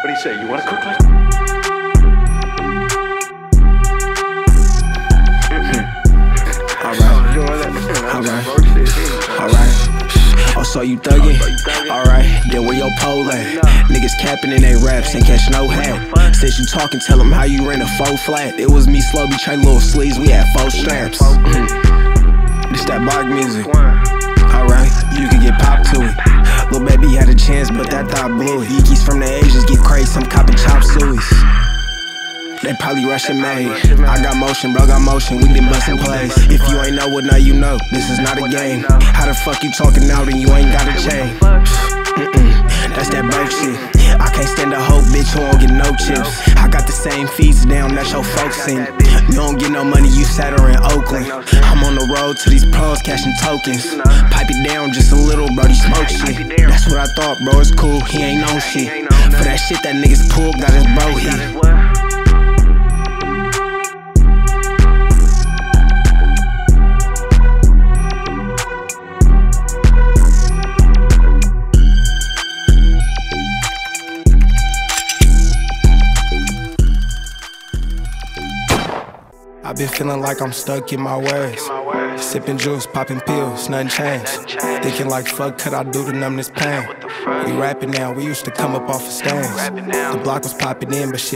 What do you say? You want to cook like? Alright. Oh, so you thuggin'? Alright, then where your pole at? Niggas capping in they raps, ain't catch no hat. Since you talking, tell them how you ran a 4 flat. It was me, Slo-Be, Trey, little sleeves, we had 4 straps. This that block music. Alright, you can get popped to it. Lil' baby had a chance, but that thought blew it. Yeekies from the Asians get crazy, I'm copping chop sueys. They probably Russian made. I got motion, bro, got motion, we been bustin' plays. If you ain't know what, now you know, this is not a game. How the fuck you talking now and you ain't got a chain? That's that broke shit. I can't stand a hoe bitch who won't get no chips. I got the same fees down, that's your folks sing. You don't get no money, you sat her in Oakland. I'm on the road to these pros cashing tokens. Pipe it down just a little, bro, he smoke shit. That's what I thought, bro, it's cool, he ain't no shit. For that shit that niggas pulled, got his bro hit. I've been feeling like I'm stuck in my ways. Sipping juice, popping pills, nothing changed. Thinking like fuck could I do to numb this pain. We rapping now, we used to come up off of stands. The block was popping in, but shit